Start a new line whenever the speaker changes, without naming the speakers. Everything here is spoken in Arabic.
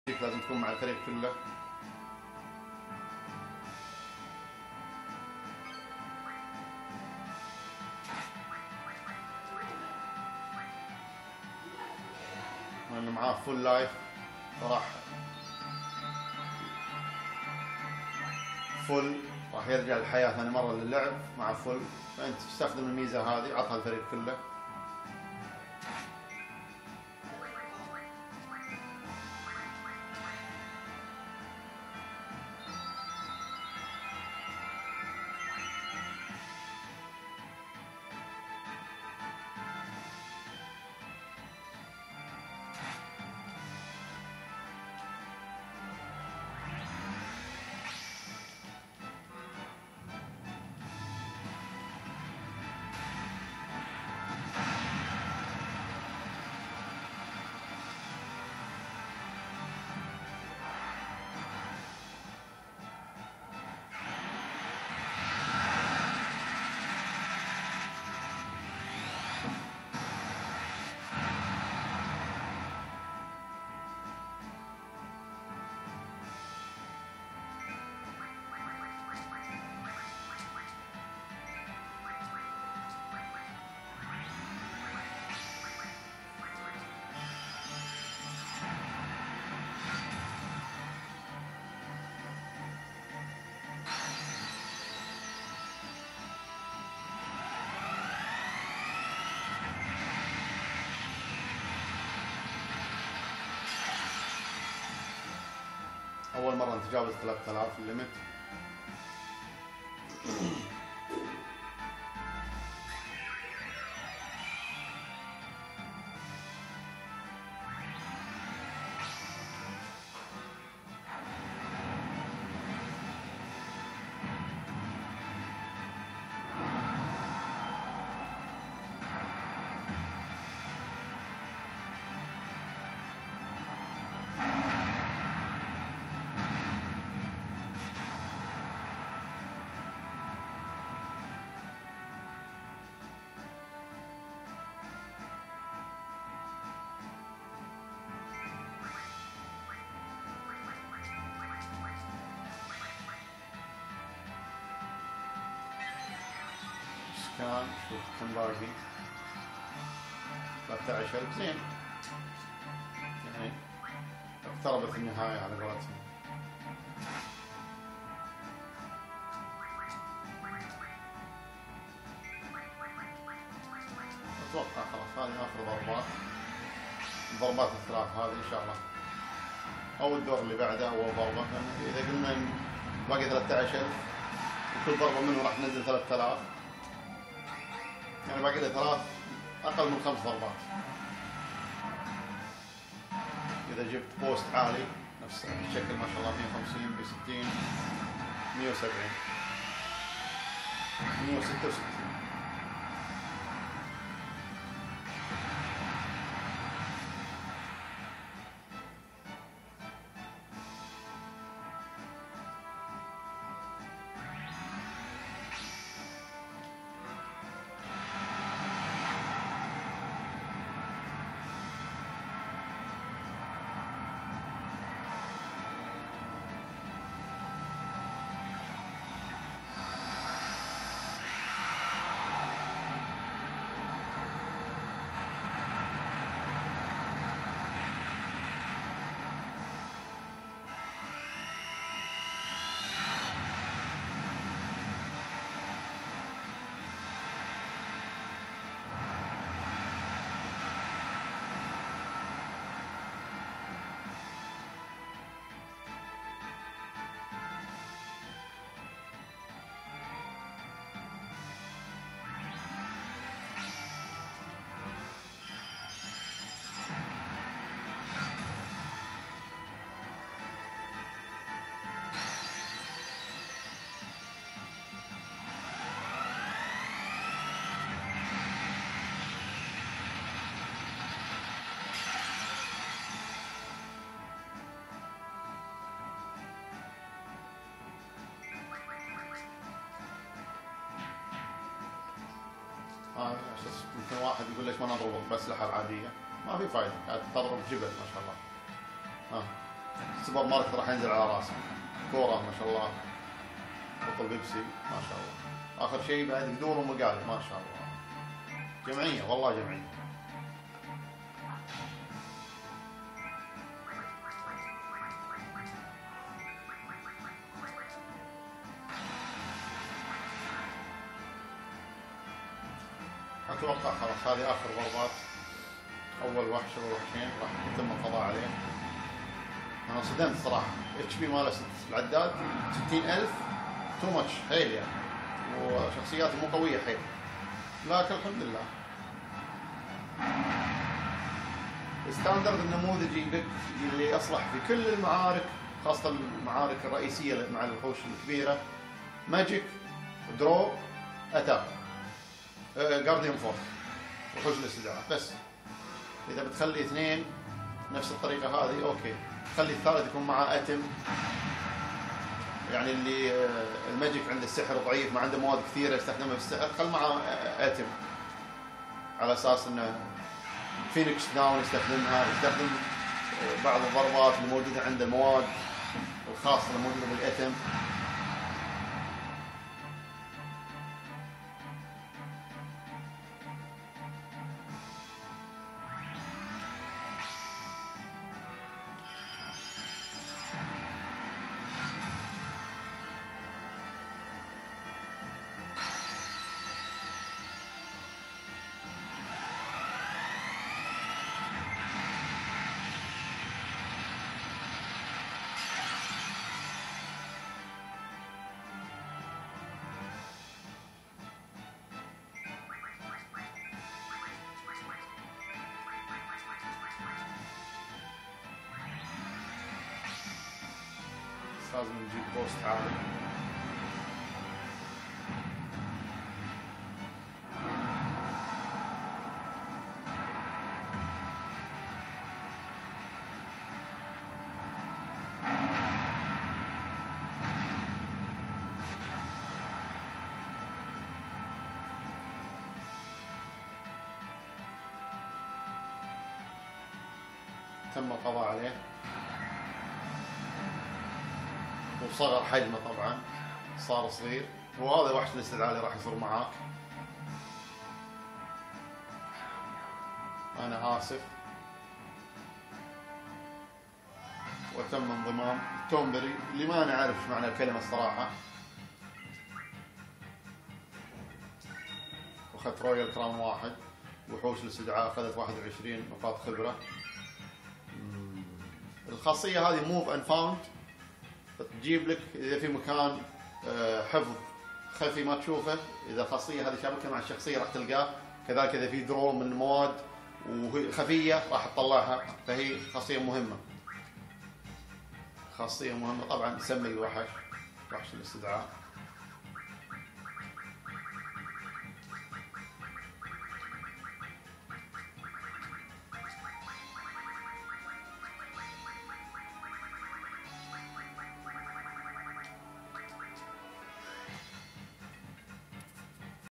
لازم تكون مع الفريق كله. اللي معاه فول لايف راح فل راح يرجع الحياة ثاني مرة للعب مع فل، فأنت تستخدم الميزة هذه عطها الفريق كله. أول مرة نتجاوز 3000 الليمت. كان شوف كم باقي، 13,000 زين، يعني اقتربت النهاية على قولتهم. أتوقع خلاص هذه آخر ضربات، الضربات الثلاث هذه إن شاء الله، أو الدور اللي بعده أو ضربة. إذا قلنا باقي 13,000 وكل ضربة منه راح تنزل 3000، يعني باقي له أقل من 5 ضربات. إذا جبت بوست عالي نفس الشكل ما شاء الله 150 ب 60 170 166. يمكن واحد يقول ليش ما نضرب بأسلحة العادية؟ ما في فايدة، قاعد تضرب جبل ما شاء الله. السوبر ماركت راح ينزل على راسه. كورة ما شاء الله، بطل بيبسي ما شاء الله. آخر شيء بعد قدور ومقالب ما شاء الله. جمعية والله جمعية. أتوقع خلاص هذه آخر ضربات. أول وحش أول وحشين راح يتم القضاء عليه. أنا صدمت صراحة. اتش بي ماله العداد 60,000 تو ماتش حيل يعني، وشخصياته مو قوية حيل، لكن الحمد لله. الستاندرد النموذجي بك اللي يصلح في كل المعارك، خاصة المعارك الرئيسية مع الوحوش الكبيرة: ماجيك، درو، أتاك، جارديان فورس، وحوش الاستدعاء. بس إذا بتخلي اثنين نفس الطريقة هذه أوكي، خلي الثالث يكون معاه أتم، يعني اللي الماجيك عنده السحر ضعيف، ما عنده مواد كثيرة يستخدمها في السحر، خل معاه أتم على أساس إنه فينيكس داون يستخدم بعض الضربات اللي موجودة عنده، المواد الخاصة اللي موجودة بالأتم. لازم نجيب بوست عالي. تم القضاء عليه وصغر حجمه طبعا، صار صغير. وهذا وحش الاستدعاء اللي راح يصير معاك. انا اسف. وتم انضمام تومبري اللي ما انا عارف معنى الكلمه الصراحه. واخذت رويال كراون 1. وحوش الاستدعاء اخذت 21 نقاط خبره. الخاصيه هذه موف اند فاوند، تجيب لك اذا في مكان حفظ خفي ما تشوفه، اذا الخاصيه هذه شابكه مع الشخصيه راح تلقاه. كذلك اذا في درو من المواد وخفيه راح تطلعها، فهي خاصيه مهمه. خاصيه مهمه طبعا. نسمي الوحش وحش الاستدعاء.